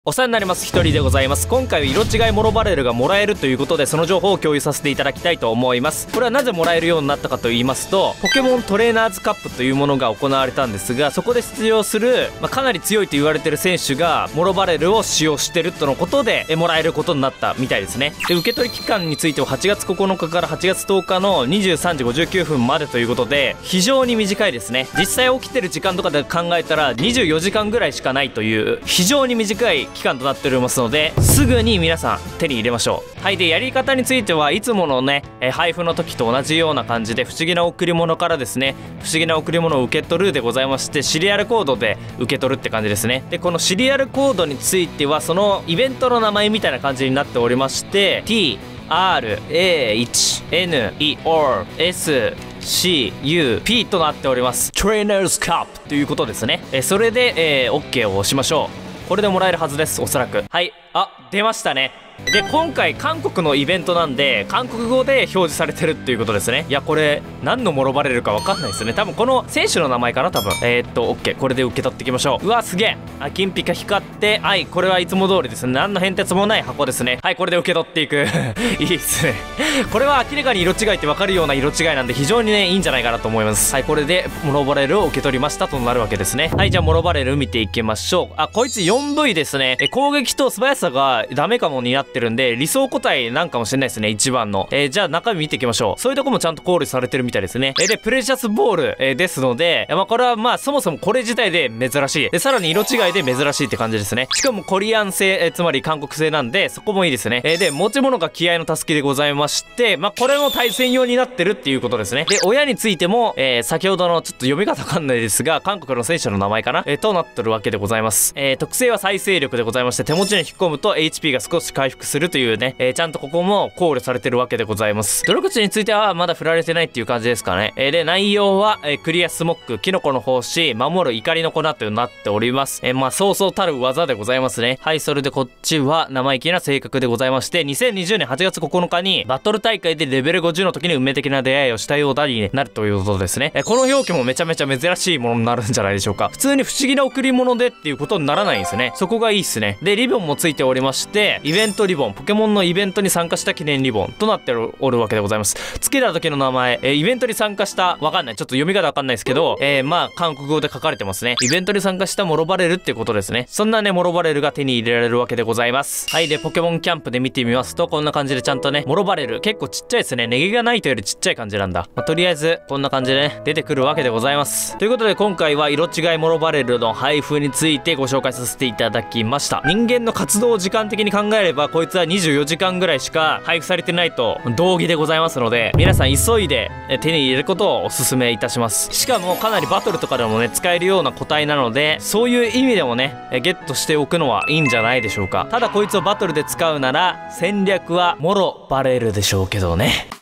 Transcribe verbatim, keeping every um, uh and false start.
お世話になります。ひとりでございます。今回は色違いモロバレルがもらえるということで、その情報を共有させていただきたいと思います。これはなぜもらえるようになったかと言いますと、ポケモントレーナーズカップというものが行われたんですが、そこで出場する、まあ、かなり強いと言われてる選手がモロバレルを使用してるとのことでえもらえることになったみたいですね。で、受け取り期間についてははちがつここのかからはちがつとおかのにじゅうさんじごじゅうきゅうふんまでということで、非常に短いですね。実際起きてる時間とかで考えたらにじゅうよじかんぐらいしかないという非常に短い期間となっておりますので、すぐに皆さん手に入れましょう。はい。で、やり方についてはいつものね、え配布の時と同じような感じで、不思議な贈り物からですね、不思議な贈り物を受け取るでございまして、シリアルコードで受け取るって感じですね。で、このシリアルコードについてはそのイベントの名前みたいな感じになっておりまして、 ティーアールエーワンエヌイーオーエスシーユーピー となっております。トレーナーズカップということですね。えそれで、えー、OK を押しましょう。これでもらえるはずです、おそらく。はい。あ、出ましたね。で、今回韓国のイベントなんで韓国語で表示されてるっていうことですね。いや、これ何のモロバレルか分かんないですね。多分この選手の名前かな、多分。えー、っと OK、 これで受け取っていきましょう。うわ、すげえ。あ、金ピカ光って、はい、これはいつも通りですね。何の変哲もない箱ですね。はい、これで受け取っていくいいっすね。これは明らかに色違いって分かるような色違いなんで、非常にねいいんじゃないかなと思います。はい、これでモロバレルを受け取りましたとなるわけですね。はい、じゃあモロバレル見ていきましょう。あ、こいつ よんブイ ですね。え攻撃と素早さがダメかもになってるんで、理想個体なんかもしれないですね、一番の。えー、じゃあ中身見ていきましょう。そういうとこもちゃんと考慮されてるみたいですね。えー、で、プレシャスボール、えー、ですので、まあこれはまあそもそもこれ自体で珍しい。で、さらに色違いで珍しいって感じですね。しかもコリアン製、えー、つまり韓国製なんで、そこもいいですね。えー、で、持ち物が気合の助けでございまして、まあこれも対戦用になってるっていうことですね。で、親についても、えー、先ほどのちょっと読み方わかんないですが、韓国の選手の名前かな、えー、となってるわけでございます。えー、特性は再生力でございまして、手持ちに引っ込むと エイチピー が少し回復するというね、えー、ちゃんとここも考慮されてるわけでございます。努力値についてはまだ振られてないっていう感じですかね。えー、で、内容は、えー、クリアスモック、キノコの胞子、守る怒りの粉となっております。えー、まあ、そうそうたる技でございますね。はい、それでこっちは生意気な性格でございまして、にせんにじゅうねんはちがつここのかにバトル大会でレベルごじゅうの時に運命的な出会いをしたようだになるということですね。えー、この表記もめちゃめちゃ珍しいものになるんじゃないでしょうか。普通に不思議な贈り物でっていうことにならないんですね。そこがいいっすね。で、リボンもついておりまして、イベントリボン、ポケモンのイベントに参加した記念リボンとなっておるわけでございます。つけた時の名前、えー、イベントに参加した、わかんない。ちょっと読み方わかんないですけど、えー、まあ、韓国語で書かれてますね。イベントに参加したモロバレルっていうことですね。そんなね、モロバレルが手に入れられるわけでございます。はい。で、ポケモンキャンプで見てみますと、こんな感じでちゃんとね、モロバレル、結構ちっちゃいですね。ネギがないとよりちっちゃい感じなんだ。まあ、とりあえず、こんな感じでね、出てくるわけでございます。ということで、今回は色違いモロバレルの配布についてご紹介させていただきました。人間の活動を時間的に考えれば、こいつはにじゅうよじかんぐらいしか配布されてないと同義でございますので、皆さん急いで手に入れることをお勧めいたします。しかもかなりバトルとかでもね使えるような個体なので、そういう意味でもねゲットしておくのはいいんじゃないでしょうか。ただこいつをバトルで使うなら戦略はモロバレルでしょうけどね。